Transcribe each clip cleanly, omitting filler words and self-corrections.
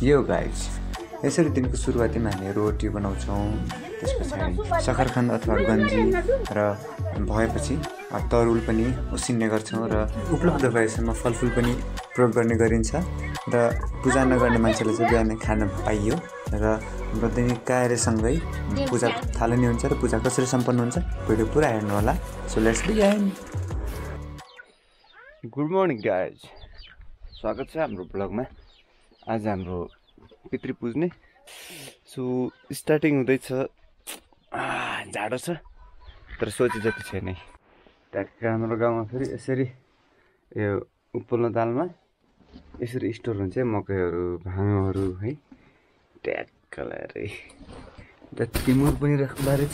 यो गाइज यसरी दिनको सुरुवातीमा हामी रोटी बनाउँछौँ, त्यस पछाडि सक्खरखण्ड अथवा गन्जी र भएपछि तरुल पनि उसिन्ने गर्छौँ र उपलब्ध भएसम्म फलफुल पनि प्रयोग गर्ने गरिन्छ र पूजा नगर्ने मान्छेले चाहिँ बिहानै खान पाइयो र हाम्रो दैनिक कार्यसँगै पूजा थालनी हुन्छ र पूजा कसरी सम्पन्न हुन्छ भिडियो पुरा हेर्नु होला। So let's begin. Good morning guys, स्वागत छ हाम्रो ब्लगमा। आज हाम्रो पितृ पुज्ने, सो स्टार्टिङ हुँदैछ। जाडो छ तर सोचे जति छैन। ट्याक्क हाम्रो गाउँमा फेरि यसरी यो उपल्लो दालमा यसरी स्टोर हुन्छ मकैहरू, भाँगोहरू है। ट्याक्क रे टिमुर पनि राख्दा रहेछ।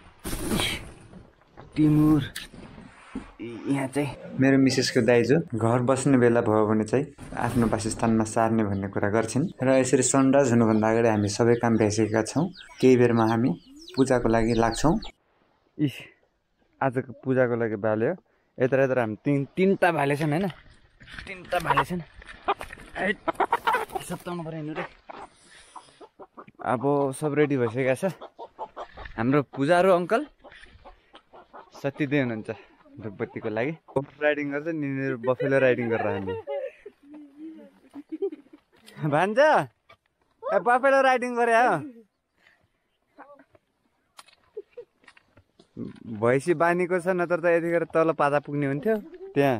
टिमुर यहाँ चाहिँ मेरो मिसेसको दाइजो घर बस्ने बेला भयो भने चाहिँ आफ्नो वासस्थानमा सार्ने भन्ने कुरा गर्छिन् र यसरी सनराइज हुनुभन्दा अगाडि हामी सबै काम भइसकेका छौँ। केही बेरमा हामी पूजाको लागि लाग्छौँ। आजको पूजाको लागि भाले हो। यत्र यत्र हामी तिनवटा भाले छन् होइन, तिनवटा भाले छन्। सताउनु पऱ्यो नि रे। अब सब रेडी भइसकेको छ। हाम्रो पूजाहरू अङ्कल सत्य हुनुहुन्छ धुपबत्तीको लागि। राइडिङ गर्छ नि, बफेलो राइडिङ गरेर हामी भन्छ बफेलो राइडिङ गरे हो। भैँसी बानीको छ, नत्र त यतिखेर तल पाता पुग्ने हुन्थ्यो। त्यहाँ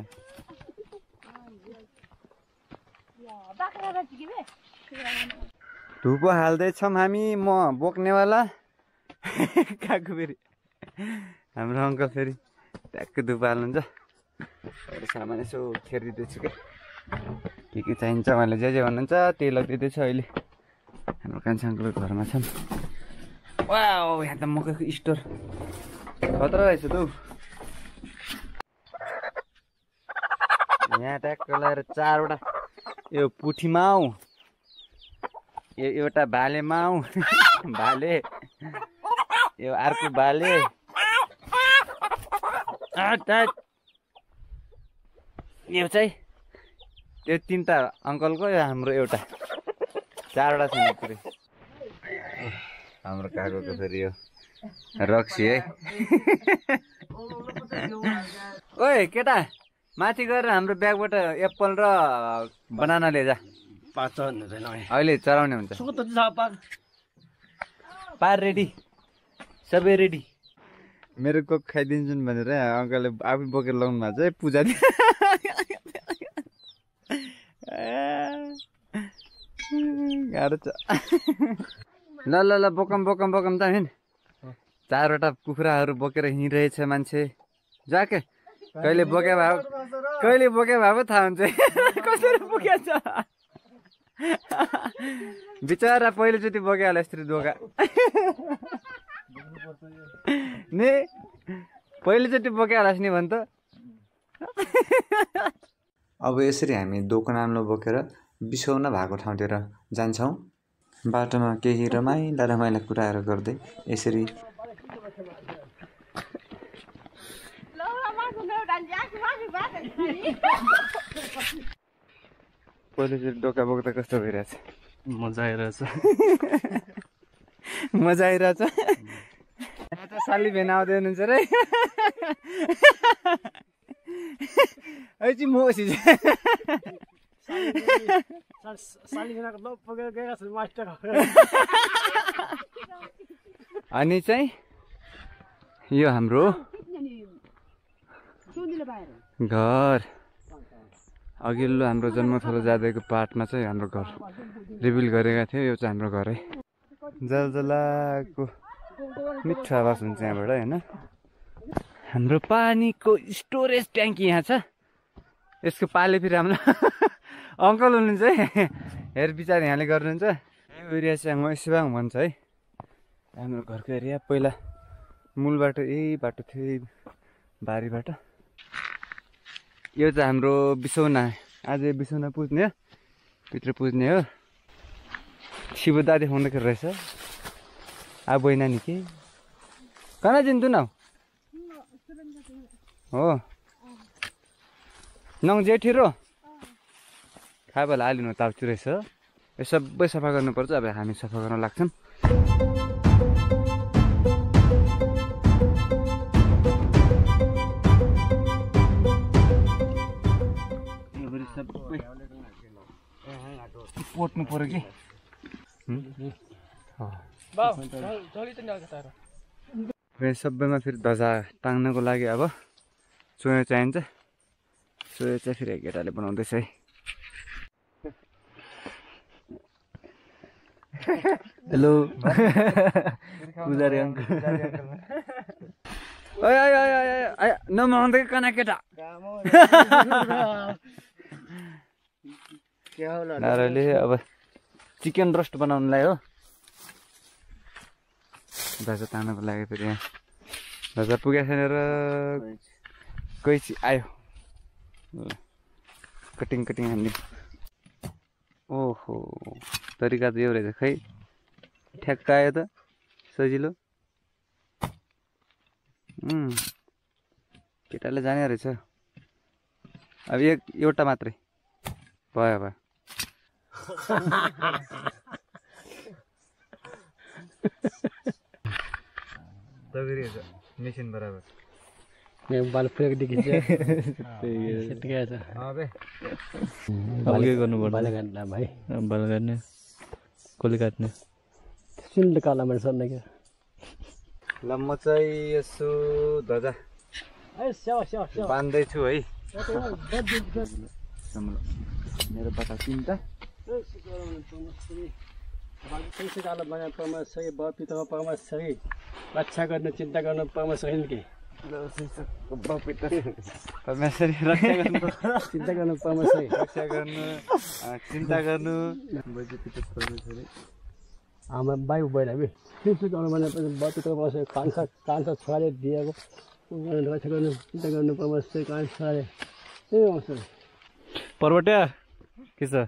धुपो हाल्दैछौँ हामी, म बोक्नेवाला काकु फेरि हाम्रो अङ्कल फेरि ट्याक्क धुपो हाल्नुहुन्छ। सामान यसो फेरिदिँदैछु के चाहिन्छ उहाँले जे भन्नुहुन्छ त्यही लगिदिँदैछ। अहिले हाम्रो कान्छा अङ्कलको घरमा छन्। वा यहाँ त मकैको स्टोर खतरा रहेछ त। यहाँ ट्याक्क लगाएर 4वटा यो पुठी माउ, यो एउटा भाले माउ भाले, यो अर्को भाले, यो चाहिँ त्यो तिनवटा अङ्कलको, यो हाम्रो एउटा, 4वटा छ पुरै। हाम्रो काकोको फेरि यो रक्सी है। ओए केटा, माथि गएर हाम्रो ब्यागबाट एप्पल र बनाना लिएर अहिले चलाउने हुन्छ। पार रेडी, सबै रेडी। मेरो कोक खाइदिन्छन् भनेर अङ्कलले आफै बोकेर लाउनु भएको छ पूजा। गाह्रो छ। ल ल ल बोकम त हिँड। 4वटा कुखुराहरू बोकेर हिँडिरहेछ मान्छे। जाके कहिले बोके भए थाहा हुन्छ कसरी बोकेको छ। बिचरा पहिलोचोटि बोकेहाल्यो यस्तरी दोका नि, पहिलोचोटि बोकेहाल्छ नि भन् त। अब यसरी हामी दोकानमा बोकेर बिसौना भएको ठाउँतिर जान्छौँ। बाटोमा केही रमाइला कुराहरू गर्दै यसरी पहिलोचोटि डोका बोक्दा कस्तो भइरहेछ? मजा आइरहेछ। मजा आइरहेछ। साली भेना आउँदै हुनुहुन्छ रे। अनि चाहिँ यो हाम्रो घर अघिल्लो हाम्रो जन्मथलो जाँदैको पार्टमा चाहिँ हाम्रो घर रिभिल गरेका थियो। यो चाहिँ हाम्रो घर है। जलजलाको मिठो आवाज हुन्छ यहाँबाट होइन। हाम्रो पानीको स्टोरेज ट्याङ्की यहाँ छ। यसको पाले फेरि हाम्रो अङ्कल हुनुहुन्छ है, हेर विचार यहाँले गर्नुहुन्छ। यो एरिया चाहिँ मैसेबाङ भन्छ है हाम्रो घरको एरिया। पहिला मूल बाटो यही बाटो थियो, बारीबाट। यो चाहिँ हाम्रो बिसौना, आज बिसौना पुज्ने हो, पितृ पुज्ने हो। शिव दादी हुँदाखेरि रहेछ। अब बहिना नि के कहाँ जिन्तु न हो नङ जेठी रो खाबल आलिनु ताउचु रहेछ। यो सबै सफा गर्नुपर्छ। अब हामी सफा गर्न लाग्छौँ। सबै पोट्नु पर्यो कि सबैमा फेरि ध्वजा टाङ्नको लागि अब चोया चाहिन्छ। चोया चाहिँ फेरि केटाले बनाउँदैछ है। हेलो पुजारी अङ्कल नमाउँदै कना केटा नाराले अब चिकन रोस्ट बनाउनुलाई हो। ध्वजा तान्नको लागि फेरि यहाँ ध्वजा पुगेको छैन र कैची आयो कटिङ हान्ने। ओहो तरिका त यो रहेछ खै ठ्याक्क आयो त सजिलो। केटाले जाने रहेछ। अब एउटा मात्रै भयो भयो। मेसिन बराबर बाल फ्रेक देखिन्छ त्यही छ। अबे अब के गर्नु पर्छ? बाल काट्ला भाइ, बाल काट्ने कसले काट्ने? सुन्द काला मैले सर्ने क्या। ल म चाहिँ यसो ध्वजा बान्दैछु है। मेरो बता चिन्ता परमेश्वरी बर पितामा परमेश्वरी रक्षा गर्न चिन्ता गर्न परमेश्वरी के परमेश्वरी रक्षा गर्नु चिन्ता गर्नु परमेश्वरी रक्षा गर्नु चिन्ता गर्नु परमेश्वरी हाम्रो बाइक भएन है। चिन्ता गर्नु भने बर पितामा परमेश्वरी कान्छ छोराले दिएको रक्षा गर्नु चिन्ता गर्नु परमेश्वरी कान्छ छोराले ए आउँछ पर्वट्या के छ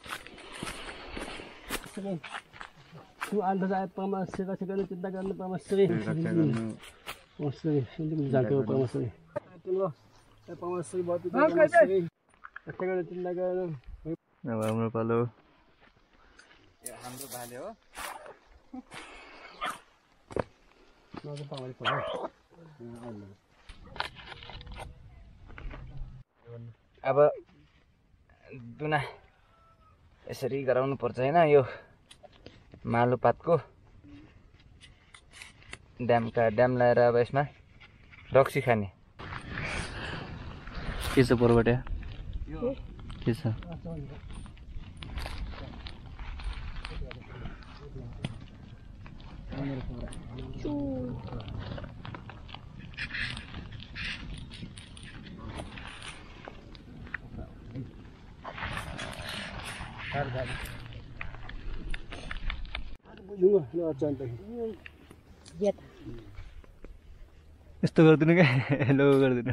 तू आन्दा जाए परमेश्वरी रक्षा गर्नु चिन्ता गर्नु परमेश्वरी परमेश्वरी सुन्दर जाको परमेश्वरी तिम्रो परमेश्वरी बर पितामा परमेश्वरी रक्षा गर्नु चिन्ता गर्नु। अब हाम्रो पालो हाम्रो भाले हो। अब दुना यसरी गराउनु पर्छ हैन। यो मालुपातको ड्याम लाएर अब यसमा रक्सी खाने के छ पर्वट्या के छ? यस्तो गर्दिनु क्या हेलो गर्दिनु।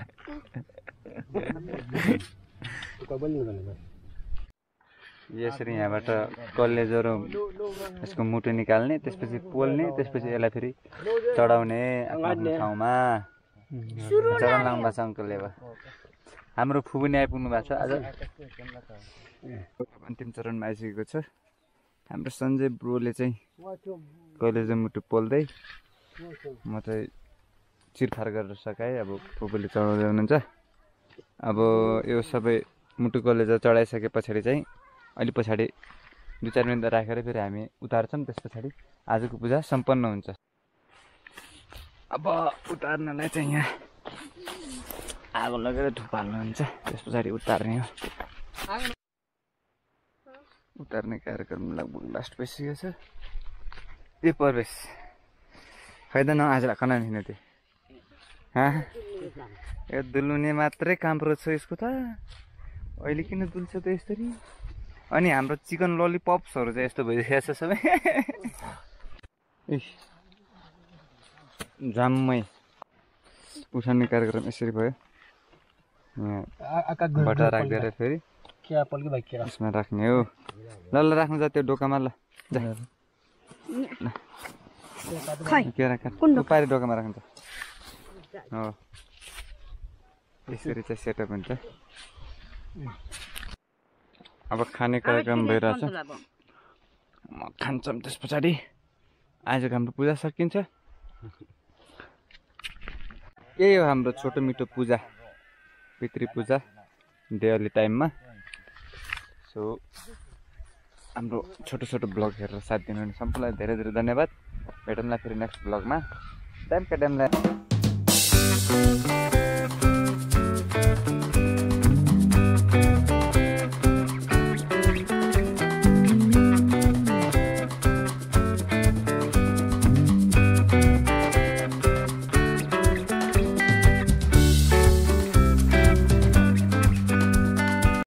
यसरी यहाँबाट कलेजहरू यसको मुटु निकाल्ने, त्यसपछि पोल्ने, त्यसपछि यसलाई फेरि चढाउने आफ्नो ठाउँमा चढाउन लाग्नु भएको छ अङ्कलले। अब हाम्रो फुबु नि आइपुग्नु भएको छ आज। अन्तिम चरणमा आइसकेको छ। हाम्रो सञ्जय ब्रोले चाहिँ कलेजो मुटु पोल्दै म चाहिँ चिरफार गरेर सकाएँ। अब फुपूले चढाउँदै हुनुहुन्छ। अब यो सबै मुटु कलेजो चढाइसके पछाडि चाहिँ अलि पछाडि 2-4 मिनट राखेर फेरि हामी उतार्छौँ। त्यस पछाडि आजको पूजा सम्पन्न हुन्छ। अब उतार्नलाई चाहिँ यहाँ आगो लगेर धुपाल्नुहुन्छ। त्यस पछाडि उतार्ने हो। उतार्ने कार्यक्रम लगभग लास्ट भइसकेको छ। ए परवेश खैदा न आज राख न नि त्यो यो दुल्ने मात्रै काम रहेछ यसको त। अहिले किन दुल्छ त यसरी? अनि हाम्रो चिकन ललिपप्सहरू चाहिँ यस्तो भइसकेको छ सबै। जाममै उठाउने कार्यक्रम यसरी भयो। यहाँ बटा राखिदिएर फेरि यसमा राख्ने हो। ल ल राख्नु जा त्यो डोकामा। ल पारि डोकामा राख्नु त हो। यसरी चाहिँ सेटअप हुन्छ। अब खाने कार्यक्रम भइरहेछ खान्छौँ त्यस पछाडि आजको हाम्रो पूजा सकिन्छ यही हो हाम्रो छोटो मिठो पूजा पितृ पूजा देवाली टाइममा सो हाम्रो छोटो छोटो ब्लग हेरेर साथ दिनुहुने सम्पूर्णलाई धेरै धेरै धन्यवाद भेटौँला फेरि नेक्स्ट ब्लगमा टाइमका टाइमलाई